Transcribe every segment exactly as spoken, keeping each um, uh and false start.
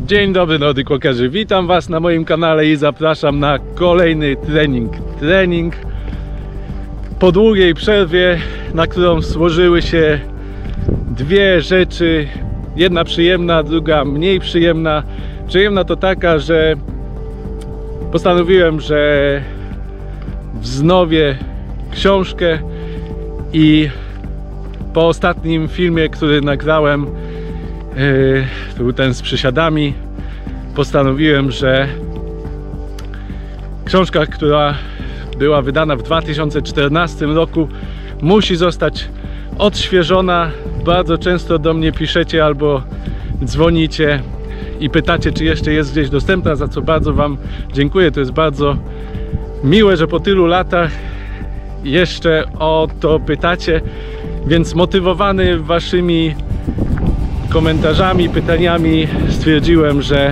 Dzień dobry Nordic Walkerzy, witam Was na moim kanale i zapraszam na kolejny trening. Trening po długiej przerwie, na którą złożyły się dwie rzeczy. Jedna przyjemna, druga mniej przyjemna. Przyjemna to taka, że postanowiłem, że wznowię książkę i po ostatnim filmie, który nagrałem, Yy, to był ten z przysiadami, postanowiłem, że książka, która była wydana w dwa tysiące czternastym roku, musi zostać odświeżona. Bardzo często do mnie piszecie albo dzwonicie i pytacie, czy jeszcze jest gdzieś dostępna, za co bardzo Wam dziękuję. To jest bardzo miłe, że po tylu latach jeszcze o to pytacie, więc motywowany Waszymi komentarzami, pytaniami stwierdziłem, że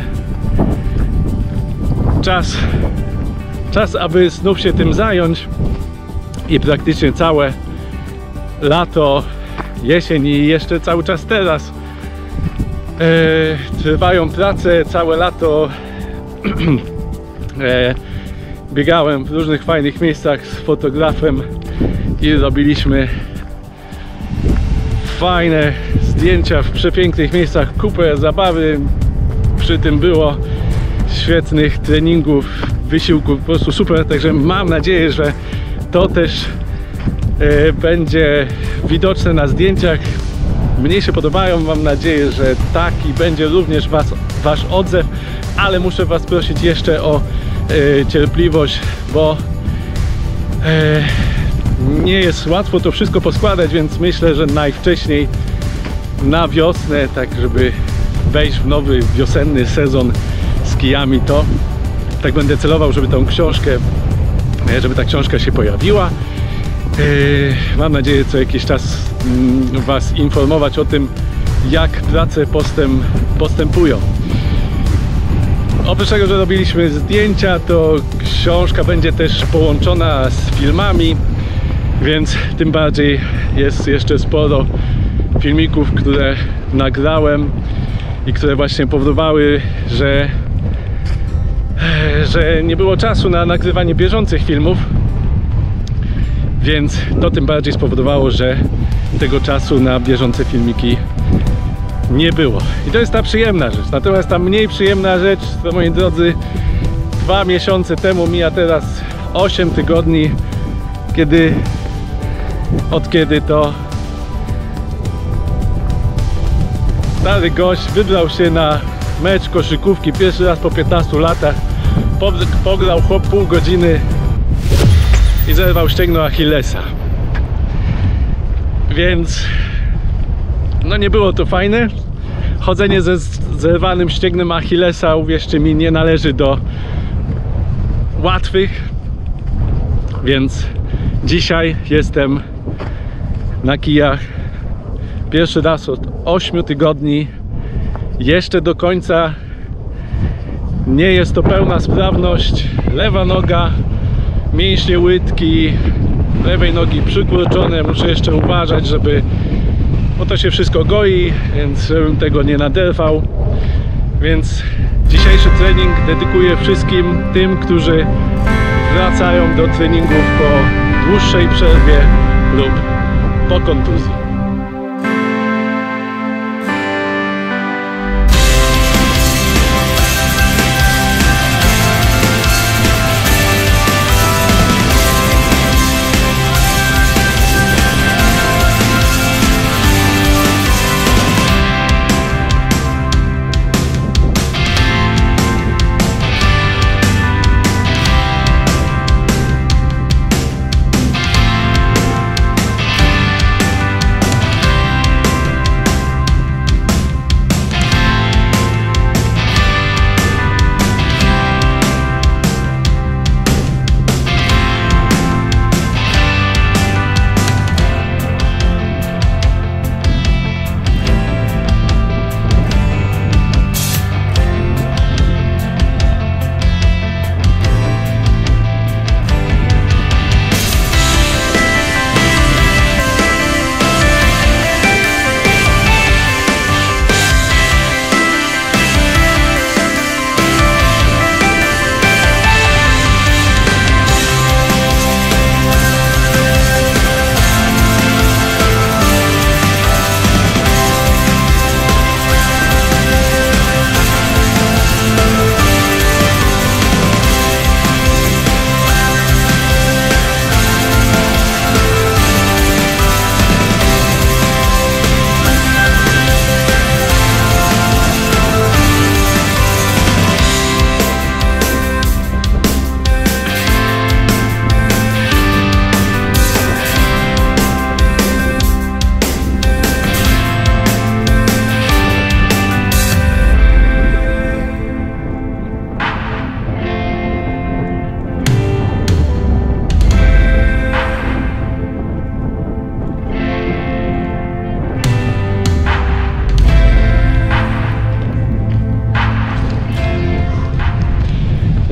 czas, czas, aby znów się tym zająć i praktycznie całe lato, jesień i jeszcze cały czas teraz e, trwają prace, całe lato e, biegałem w różnych fajnych miejscach z fotografem i robiliśmy fajne zdjęcia w przepięknych miejscach, kupę zabawy, przy tym było świetnych treningów, wysiłków, po prostu super, także mam nadzieję, że to też e, będzie widoczne na zdjęciach. Mnie się podobają, mam nadzieję, że taki będzie również was, wasz odzew, ale muszę Was prosić jeszcze o e, cierpliwość, bo e, nie jest łatwo to wszystko poskładać, więc myślę, że najwcześniej na wiosnę, tak żeby wejść w nowy wiosenny sezon z kijami, to tak będę celował, żeby tą książkę, żeby ta książka się pojawiła. Mam nadzieję co jakiś czas Was informować o tym, jak prace postęp, postępują. Oprócz tego, że robiliśmy zdjęcia, to książka będzie też połączona z filmami, więc tym bardziej jest jeszcze sporo filmików, które nagrałem i które właśnie powodowały, że, że nie było czasu na nagrywanie bieżących filmów, więc to tym bardziej spowodowało, że tego czasu na bieżące filmiki nie było. I to jest ta przyjemna rzecz. Natomiast ta mniej przyjemna rzecz, to moi drodzy, dwa miesiące temu, mija teraz osiem tygodni, kiedy od kiedy to stary gość wybrał się na mecz koszykówki pierwszy raz po piętnastu latach, pograł chłop pół godziny i zerwał ścięgno Achillesa. Więc no nie było to fajne. Chodzenie ze zerwanym ścięgnem Achillesa, uwierzcie mi, nie należy do łatwych, więc dzisiaj jestem na kijach pierwszy raz od ośmiu tygodni. Jeszcze do końca nie jest to pełna sprawność. Lewa noga, mięśnie łydki lewej nogi przykurczone. Muszę jeszcze uważać, żeby, bo to się wszystko goi, więc żebym tego nie naderwał. Więc dzisiejszy trening dedykuję wszystkim tym, którzy wracają do treningów po dłuższej przerwie lub po kontuzji.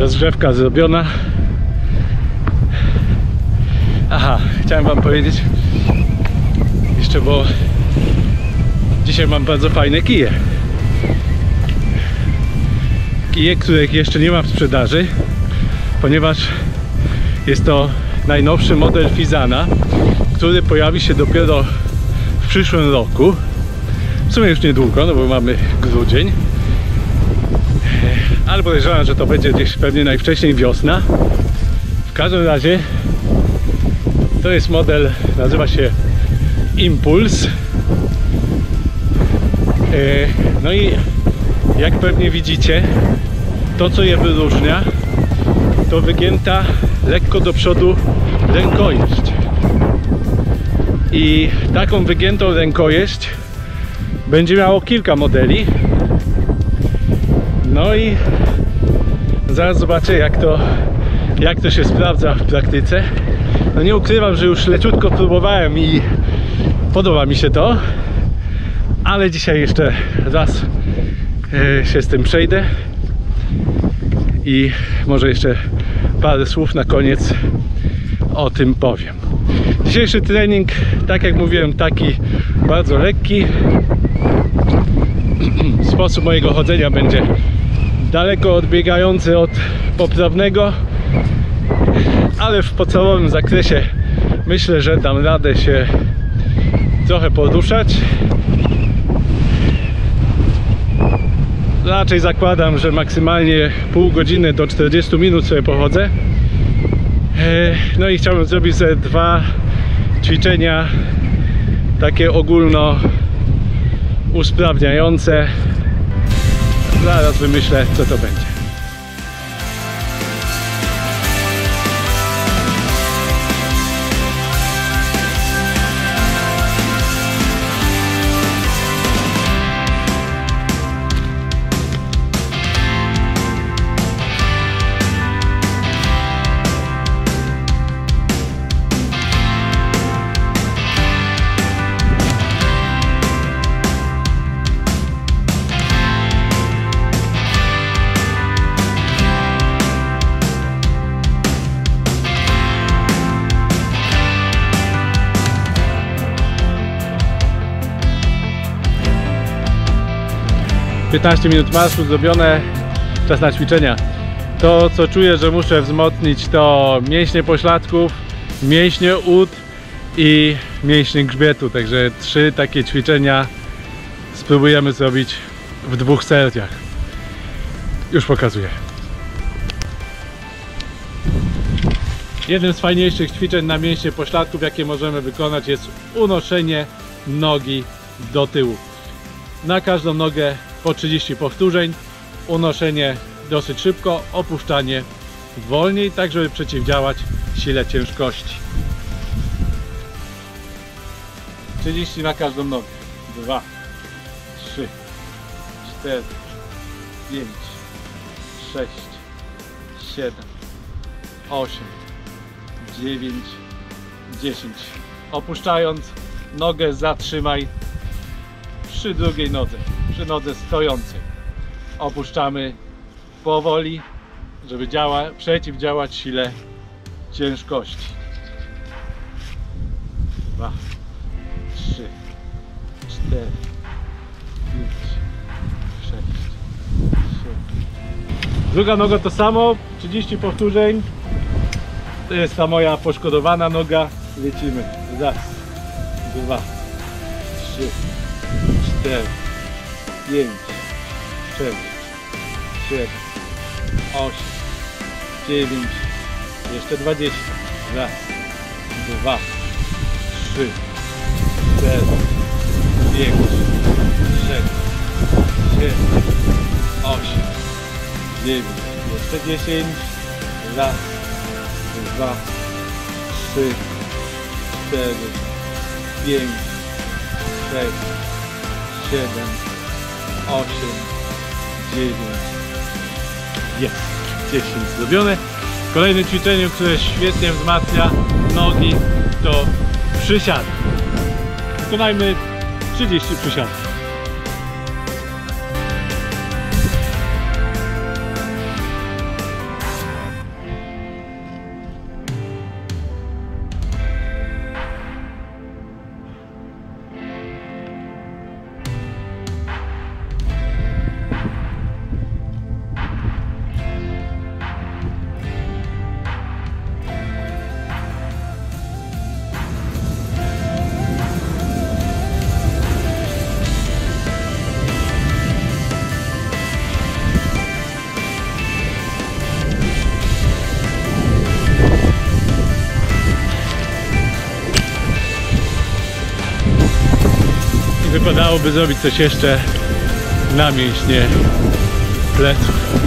Rozgrzewka zrobiona. Aha, chciałem wam powiedzieć jeszcze, bo dzisiaj mam bardzo fajne kije. Kije, których jeszcze nie ma w sprzedaży, ponieważ jest to najnowszy model Fizana, który pojawi się dopiero w przyszłym roku. W sumie już niedługo, no bo mamy grudzień. Ale podejrzewam, że to będzie gdzieś pewnie najwcześniej wiosna. W każdym razie to jest model, nazywa się Impuls. No i jak pewnie widzicie, to co je wyróżnia, to wygięta lekko do przodu rękojeść. I taką wygiętą rękojeść będzie miało kilka modeli. No i zaraz zobaczę, jak to, jak to się sprawdza w praktyce. No nie ukrywam, że już leciutko próbowałem i podoba mi się to, ale dzisiaj jeszcze raz e, się z tym przejdę i może jeszcze parę słów na koniec o tym powiem. Dzisiejszy trening, tak jak mówiłem, taki bardzo lekki. Sposób mojego chodzenia będzie daleko odbiegający od poprawnego, ale w podstawowym zakresie myślę, że dam radę się trochę poruszać. Raczej zakładam, że maksymalnie pół godziny do czterdziestu minut sobie pochodzę. No i chciałbym zrobić sobie dwa ćwiczenia takie ogólno usprawniające. Zaraz wymyślę, co to będzie. piętnaście minut marszu zrobione, czas na ćwiczenia. To co czuję, że muszę wzmocnić, to mięśnie pośladków, mięśnie ud i mięśnie grzbietu. Także trzy takie ćwiczenia spróbujemy zrobić w dwóch sesjach. Już pokazuję. Jednym z fajniejszych ćwiczeń na mięśnie pośladków, jakie możemy wykonać, jest unoszenie nogi do tyłu. Na każdą nogę po trzydzieści powtórzeń, unoszenie dosyć szybko, opuszczanie wolniej, tak żeby przeciwdziałać sile ciężkości. trzydzieści na każdą nogę. dwa, trzy, cztery, pięć, sześć, siedem, osiem, dziewięć, dziesięć. Opuszczając nogę, zatrzymaj przy drugiej nodze, przy nodze stojącej. Opuszczamy powoli, żeby działa, przeciwdziałać sile ciężkości. dwa, trzy, cztery, pięć, sześć, siedem. Druga noga to samo, trzydzieści powtórzeń. To jest ta moja poszkodowana noga. Lecimy. Raz, dwa, trzy, cztery, pięć, sześć, siedem, osiem, dziewięć, jeszcze dwadzieścia. Raz, dwa, trzy, cztery, pięć, sześć, siedem, osiem, dziewięć, jeszcze dziesięć. Raz, dwa, trzy, cztery, pięć, sześć, siedem, osiem, dziewięć. Jest dziesięć zrobione. Kolejnym ćwiczeniem, które świetnie wzmacnia nogi, to przysiady. Wykonajmy trzydzieści przysiadów. wypadałoby zrobić coś jeszcze na mięśnie pleców.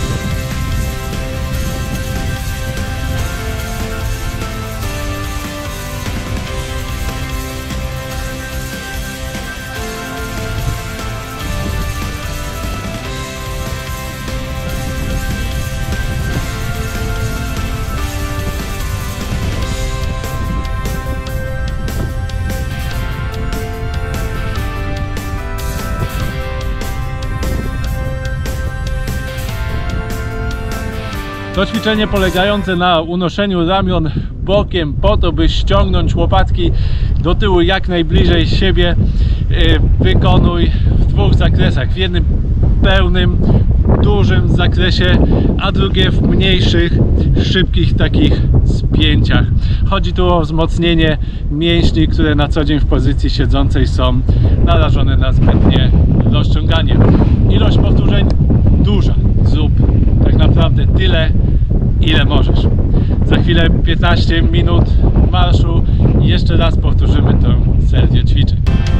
To ćwiczenie polegające na unoszeniu ramion bokiem po to, by ściągnąć łopatki do tyłu jak najbliżej siebie, wykonuj w dwóch zakresach. W jednym pełnym, dużym zakresie, a drugie w mniejszych, szybkich takich spięciach. Chodzi tu o wzmocnienie mięśni, które na co dzień w pozycji siedzącej są narażone na zbytnie rozciąganie. Ilość powtórzeń duża. Zrób tak naprawdę tyle, ile możesz. Za chwilę piętnaście minut marszu i jeszcze raz powtórzymy tę serię ćwiczeń.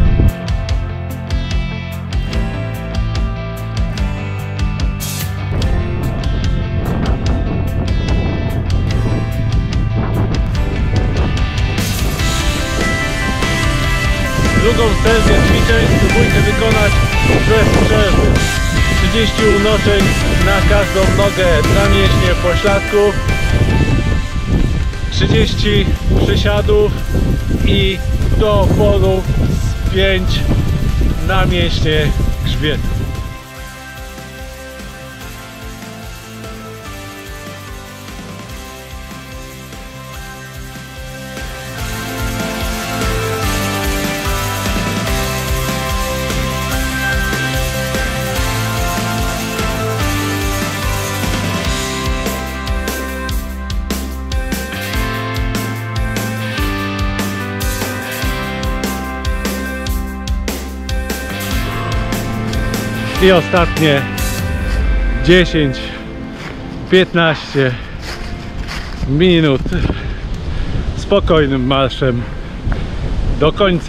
Drugą serię ćwiczeń spróbujcie wykonać bez przerwy. trzydzieści unoszeń na każdą nogę na mięśnie pośladków, trzydzieści przysiadów i do oporu spięć na mięśnie grzbietu. I ostatnie dziesięć piętnaście minut spokojnym marszem do końca.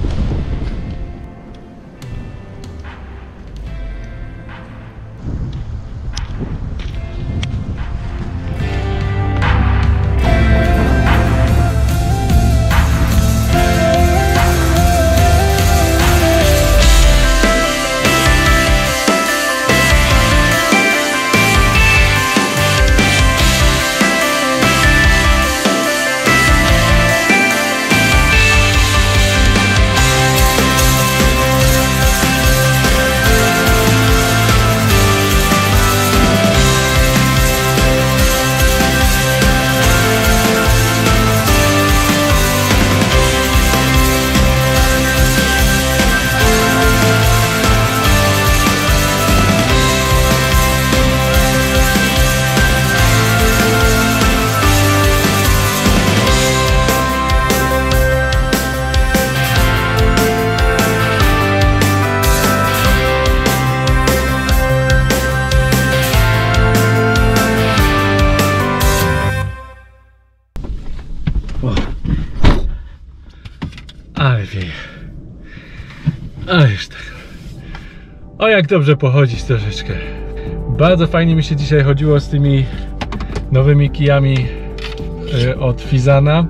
Ale wieje. Ale już tak. O, jak dobrze pochodzić troszeczkę. Bardzo fajnie mi się dzisiaj chodziło z tymi nowymi kijami od Fizana.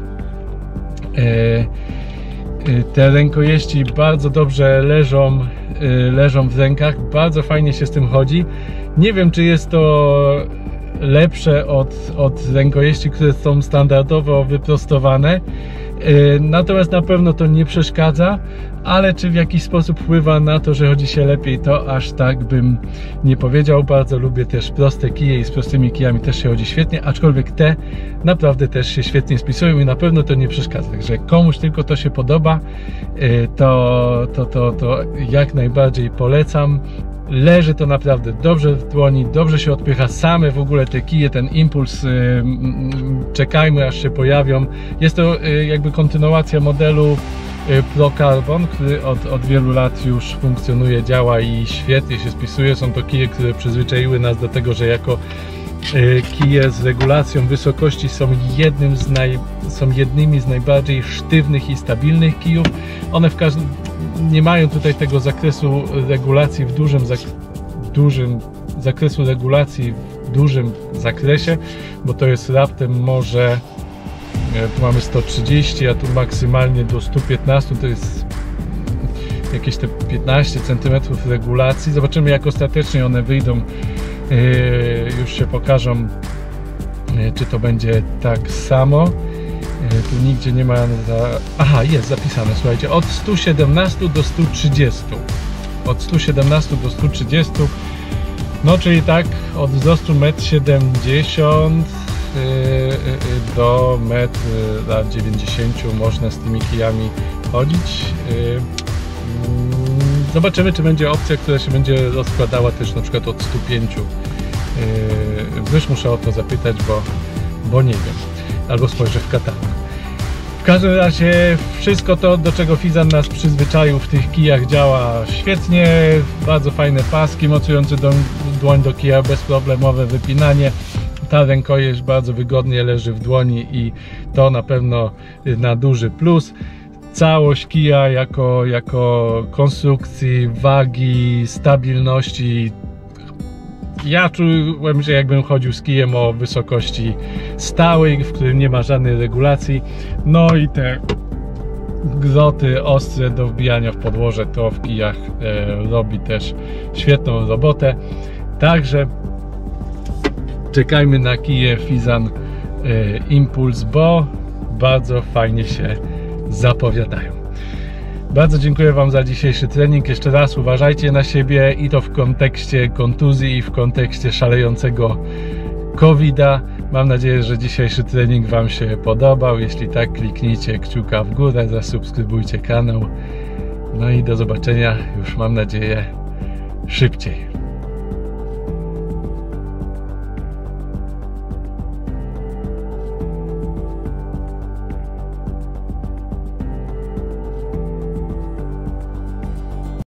Te rękojeści bardzo dobrze leżą, leżą w rękach. Bardzo fajnie się z tym chodzi. Nie wiem, czy jest to lepsze od, od rękojeści, które są standardowo wyprostowane. Natomiast na pewno to nie przeszkadza, ale czy w jakiś sposób wpływa na to, że chodzi się lepiej, to aż tak bym nie powiedział. Bardzo lubię też proste kije i z prostymi kijami też się chodzi świetnie, aczkolwiek te naprawdę też się świetnie spisują i na pewno to nie przeszkadza. Także komuś tylko to się podoba, to, to, to, to jak najbardziej polecam. Leży to naprawdę dobrze w dłoni, dobrze się odpycha, same w ogóle te kije, ten impuls, yy, czekajmy aż się pojawią. Jest to yy, jakby kontynuacja modelu yy, Pro Carbon, który od, od wielu lat już funkcjonuje, działa i świetnie się spisuje. Są to kije, które przyzwyczaiły nas do tego, że jako Kije z regulacją wysokości są, jednym z naj, są jednymi z najbardziej sztywnych i stabilnych kijów. One w każdym, nie mają tutaj tego zakresu regulacji w dużym, zak, dużym zakresu regulacji w dużym zakresie, bo to jest raptem może, tu mamy sto trzydzieści, a tu maksymalnie do stu piętnastu, to jest jakieś te piętnaście centymetrów regulacji. Zobaczymy, jak ostatecznie one wyjdą. Już się pokażą, czy to będzie tak samo. Tu nigdzie nie ma za... Aha, jest zapisane, słuchajcie, od stu siedemnastu do stu trzydziestu. Od stu siedemnastu do stu trzydziestu. No, czyli tak od wzrostu metr siedemdziesiąt do metr dziewięćdziesiąt można z tymi kijami chodzić. Zobaczymy, czy będzie opcja, która się będzie rozkładała też na przykład od stu pięciu. Już muszę o to zapytać, bo, bo nie wiem. Albo spojrzę w katalog. W każdym razie wszystko to, do czego Fizan nas przyzwyczaił w tych kijach, działa świetnie. Bardzo fajne paski mocujące do, dłoń do kija, bezproblemowe wypinanie. Ta rękojeść bardzo wygodnie leży w dłoni i to na pewno na duży plus. Całość kija jako, jako konstrukcji, wagi, stabilności. Ja czułem, że jakbym chodził z kijem o wysokości stałej, w którym nie ma żadnej regulacji. No i te groty ostre do wbijania w podłoże, to w kijach e, robi też świetną robotę. Także czekajmy na kije Fizan e, Impulse, bo bardzo fajnie się zapowiadają. Bardzo dziękuję Wam za dzisiejszy trening. Jeszcze raz uważajcie na siebie i to w kontekście kontuzji i w kontekście szalejącego kowida. Mam nadzieję, że dzisiejszy trening Wam się podobał. Jeśli tak, kliknijcie kciuka w górę, zasubskrybujcie kanał. No i do zobaczenia już, mam nadzieję, szybciej.